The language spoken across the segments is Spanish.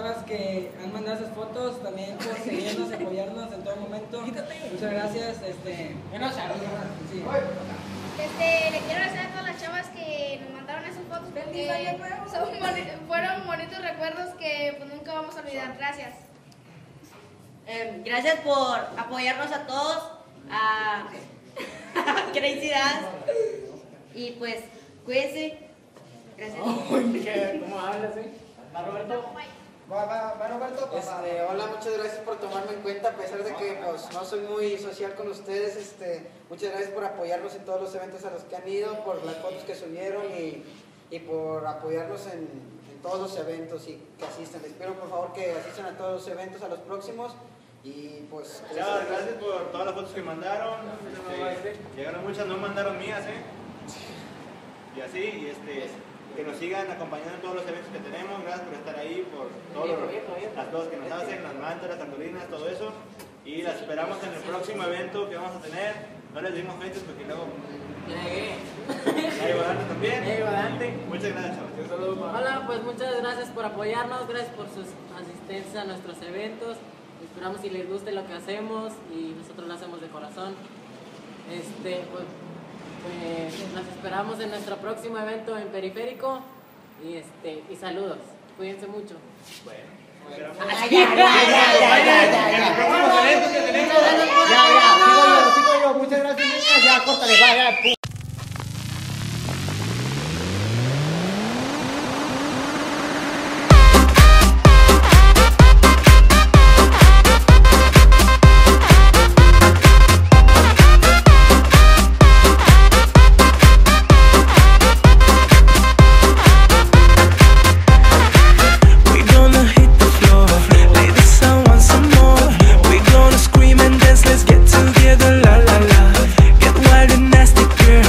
chavas que han mandado esas fotos, también por seguirnos y apoyarnos en todo momento. Muchas gracias. Sí. Le quiero agradecer a todas las chavas que nos mandaron esas fotos porque fueron bonitos recuerdos que pues, nunca vamos a olvidar. Gracias. Gracias por apoyarnos a todos, a Crazy Dance. Y pues, cuídense. Gracias. ¿Cómo hablas, ¿Va Roberto? Va Roberto. Hola, muchas gracias por tomarme en cuenta, a pesar de que pues, no soy muy social con ustedes. Muchas gracias por apoyarnos en todos los eventos a los que han ido, por las fotos que subieron y por apoyarnos en todos los eventos y que asistan. Les pido por favor que asistan a todos los eventos, a los próximos. Y pues... Chavas, gracias por todas las fotos que mandaron. Llegaron muchas, no mandaron mías, Y así, que nos sigan acompañando en todos los eventos que tenemos. Gracias por estar ahí, por todas las cosas que nos hacen, las mantas, las cartulinas, todo eso. Y las esperamos en el próximo evento que vamos a tener. No les dimos fechas porque luego... Ahí va Dante también. Ahí va Dante. Muchas gracias, chavos. Hola, pues muchas gracias por apoyarnos, gracias por su asistencia a nuestros eventos. Esperamos si les guste lo que hacemos y nosotros lo hacemos de corazón. Pues nos esperamos en nuestro próximo evento en Periférico y saludos. Cuídense mucho. Bueno. Sigo yo. Muchas gracias, niñas. Ya, córtale, vaya. Let's get together, la la la. Get wild and nasty, girl.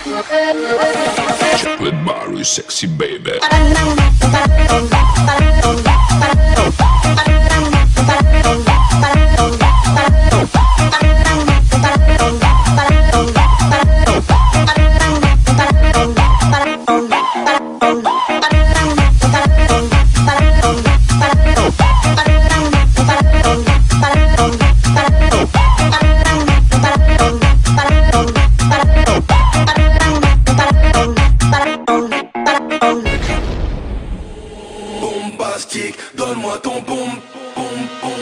Chocolate bar is sexy, baby. Donne-moi ton boum, boum, boum.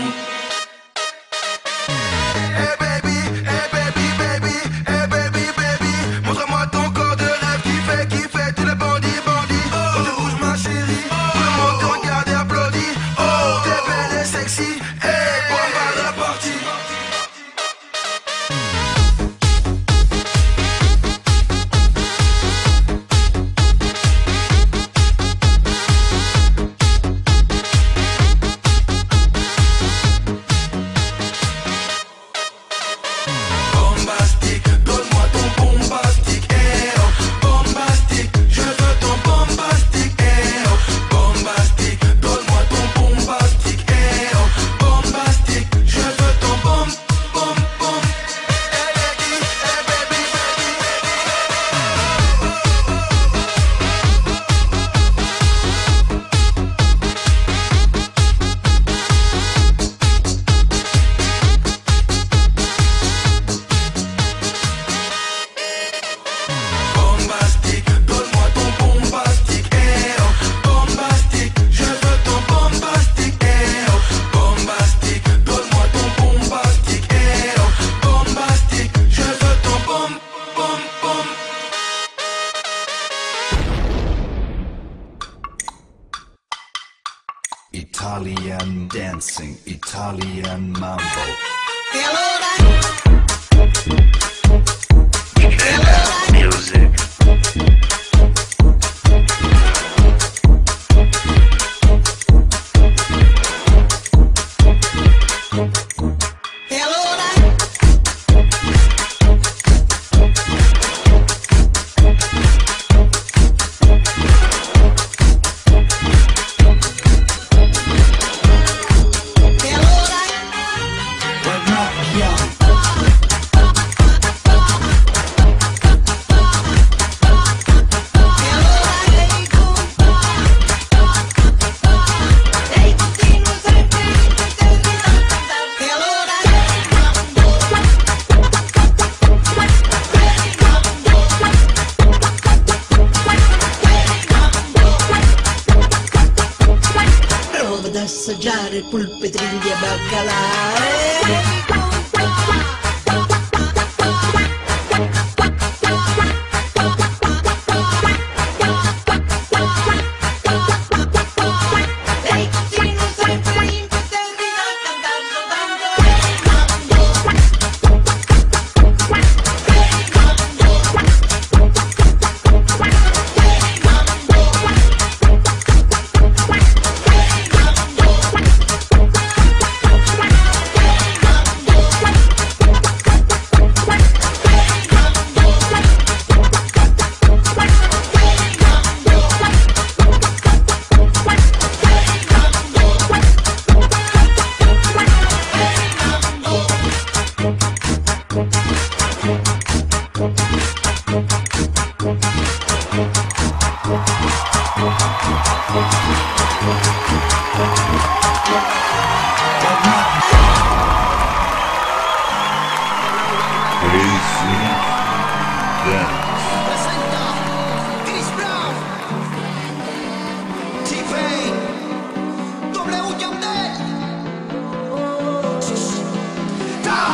Hey baby, hey baby, baby, hey baby, baby. Montre-moi ton corps de rêve qui fait tous les bandits, bandits. Oh, tu bouges ma chérie, tout le monde te regarde et applaudit. Oh, t'es belle et sexy, hey, bon bah la partie. Italian dancing, Italian mambo. E allora? Music. E allora? Assaggiare polpetrini e baccalà.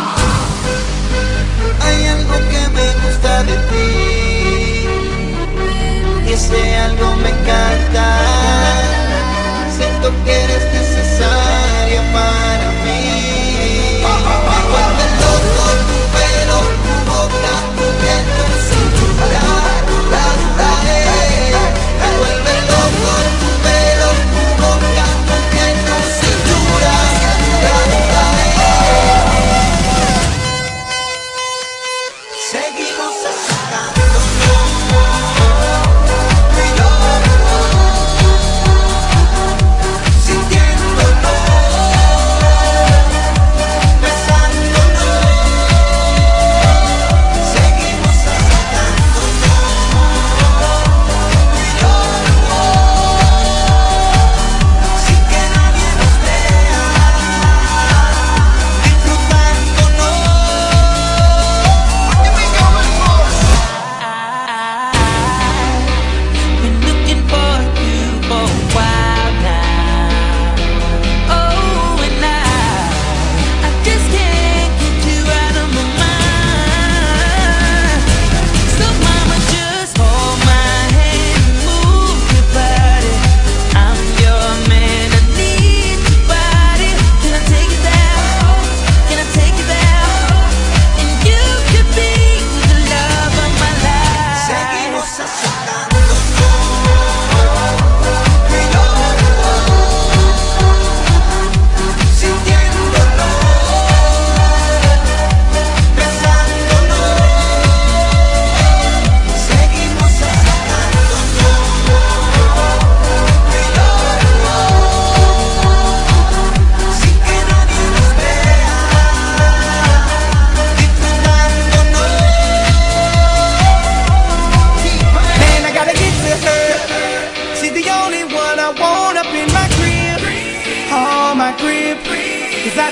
Hay algo que me gusta de ti.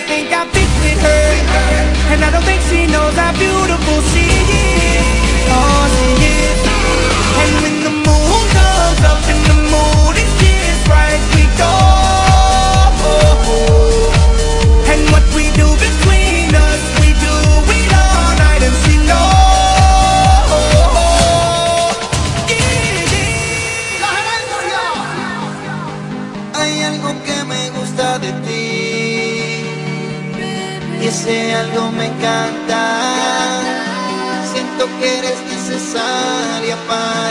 think I fit with her, and I don't think she knows how beautiful she is. Oh, she is. And when the moon comes up and the mood is just right, we go. And what we do between us, we do it all night, and she knows. Hay algo que me gusta de ti, y ese algo me encanta. Siento que eres necesaria para